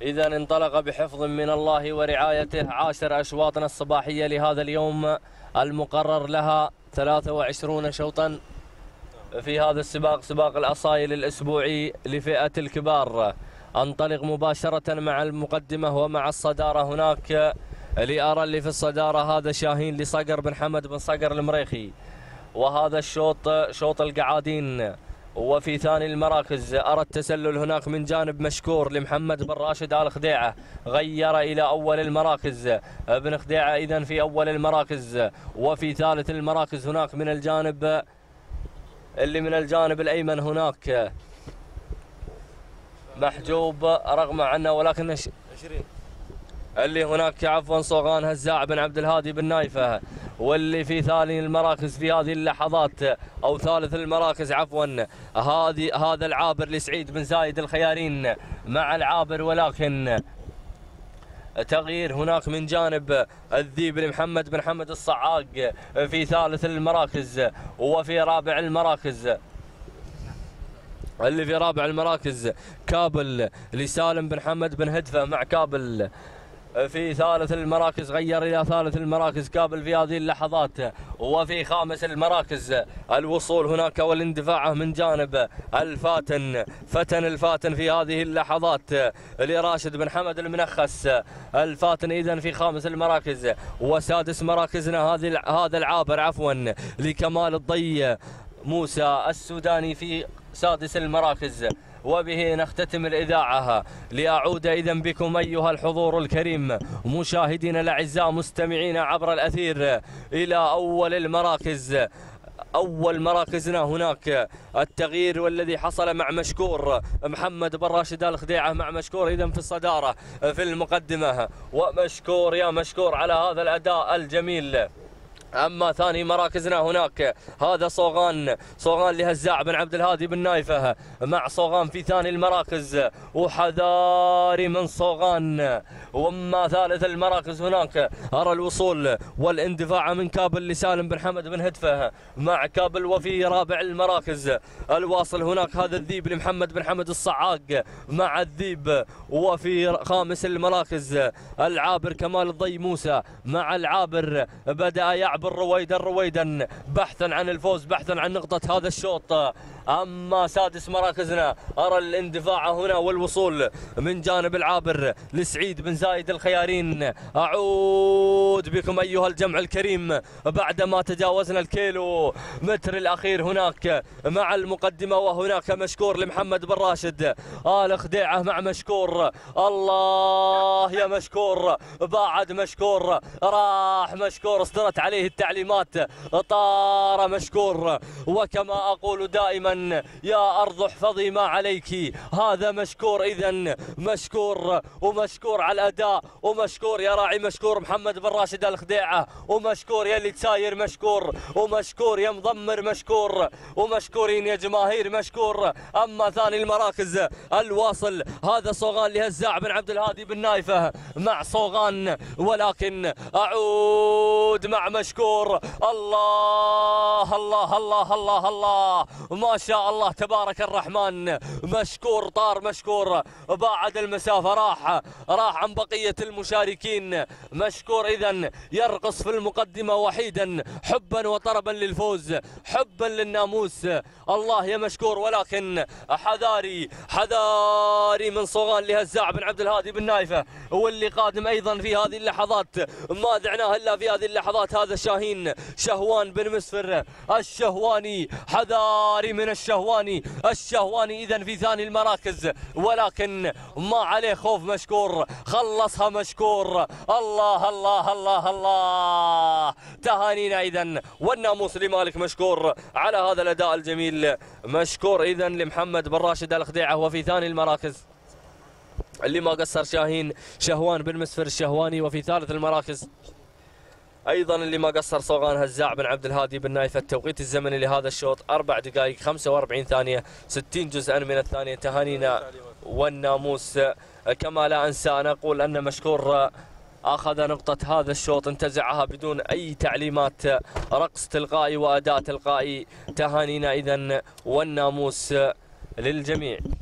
إذا انطلق بحفظ من الله ورعايته 10 أشواطنا الصباحية لهذا اليوم المقرر لها 23 شوطا في هذا السباق، سباق الأصايل الأسبوعي لفئة الكبار. انطلق مباشرة مع المقدمة ومع الصدارة. هناك لأرى اللي في الصدارة هذا شاهين لصقر بن حمد بن صقر المريخي، وهذا الشوط شوط القعادين. وفي ثاني المراكز أرى التسلل هناك من جانب مشكور لمحمد بن راشد آل خديعة، غير إلى أول المراكز ابن خديعة إذن في أول المراكز. وفي ثالث المراكز هناك من الجانب الأيمن هناك محجوب رغم عنه ولكن 20 اللي هناك عفوا صوغان هزاع بن عبد الهادي بن نايفة. واللي في ثاني المراكز في هذه اللحظات او ثالث المراكز عفوا هذا العابر لسعيد بن زايد الخيارين مع العابر، ولكن تغيير هناك من جانب الذيب لمحمد بن حمد الصعاق في ثالث المراكز. وفي رابع المراكز اللي في رابع المراكز كابل لسالم بن حمد بن هدفة مع كابل. في ثالث المراكز غير إلى ثالث المراكز كابل في هذه اللحظات. وفي خامس المراكز الوصول هناك والاندفاع من جانب فتن الفاتن في هذه اللحظات لراشد بن حمد المنخس الفاتن إذن في خامس المراكز. وسادس مراكزنا هذا العابر عفوا لكمال الضي موسى السوداني في سادس المراكز. وبه نختتم الإذاعة لأعود إذن بكم أيها الحضور الكريم مشاهدينا الأعزاء مستمعين عبر الأثير إلى أول المراكز. أول مراكزنا هناك التغيير والذي حصل مع مشكور محمد بن راشد آل خديعة مع مشكور إذن في الصدارة في المقدمة. ومشكور يا مشكور على هذا الأداء الجميل. أما ثاني مراكزنا هناك هذا صوغان لهزاع بن عبد الهادي بن نايفة مع صوغان في ثاني المراكز، وحذاري من صوغان. وأما ثالث المراكز هناك أرى الوصول والاندفاع من كابل لسالم بن حمد بن هدفة مع كابل. وفي رابع المراكز الواصل هناك هذا الذيب لمحمد بن حمد الصعاق مع الذيب. وفي خامس المراكز العابر كمال الضي موسى مع العابر بدأ يعبر رويدا بحثا عن الفوز، بحثا عن نقطة هذا الشوط. أما سادس مراكزنا أرى الاندفاع هنا والوصول من جانب العابر لسعيد بن زايد الخيارين. أعود بكم أيها الجمع الكريم بعدما تجاوزنا الكيلو متر الأخير هناك مع المقدمة. وهناك مشكور لمحمد بن راشد آل خديعة مع مشكور. الله يا مشكور، بعد مشكور راح مشكور، اصدرت عليه التعليمات، طار مشكور. وكما أقول دائما يا أرض احفظي ما عليك، هذا مشكور إذن مشكور. ومشكور على الأداء، ومشكور يا راعي مشكور محمد بن راشد آل خديعة، ومشكور يا اللي تساير مشكور، ومشكور يا مضمر مشكور، ومشكورين يا جماهير مشكور. أما ثاني المراكز الواصل هذا صوغان لهزاع بن عبد الهادي بن نايفة مع صوغان، ولكن أعود مع مشكور. الله الله الله الله الله ما شاء الله تبارك الرحمن. مشكور طار مشكور، باعد المسافة، راح عن بقية المشاركين. مشكور إذن يرقص في المقدمة وحيدا حبا وطربا للفوز، حبا للناموس. الله يا مشكور، ولكن حذاري من صوغان لهزاع بن عبد الهادي بن نايفة، واللي قادم أيضا في هذه اللحظات ما دعناه إلا في هذه اللحظات هذا شهوان بن مسفر الشهواني. حذاري من الشهواني إذن في ثاني المراكز، ولكن ما عليه خوف مشكور، خلصها مشكور. الله الله الله الله تهانينا إذن والناموس لمالك مشكور على هذا الأداء الجميل. مشكور إذن لمحمد بن راشد آل خديعة. وفي ثاني المراكز اللي ما قصر شهوان بن مسفر الشهواني. وفي ثالث المراكز أيضا اللي ما قصر صوغان هزاع بن عبد الهادي بن نايفة. التوقيت الزمني لهذا الشوط 4 دقائق 45 ثانية 60 جزءا من الثانية. تهانينا والناموس. كما لا أنسى أن أقول أن مشكور أخذ نقطة هذا الشوط، انتزعها بدون أي تعليمات، رقص تلقائي وأداء تلقائي. تهانينا إذن والناموس للجميع.